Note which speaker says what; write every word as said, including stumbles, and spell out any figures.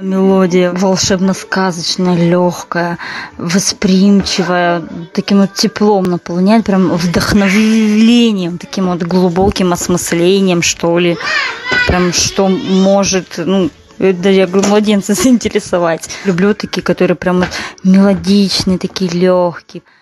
Speaker 1: Мелодия волшебно-сказочная, легкая, восприимчивая, таким вот теплом наполняет, прям вдохновлением, таким вот глубоким осмыслением, что ли. Прям что может, ну, да, я говорю, младенца заинтересовать. Люблю такие, которые прям вот мелодичные, такие легкие.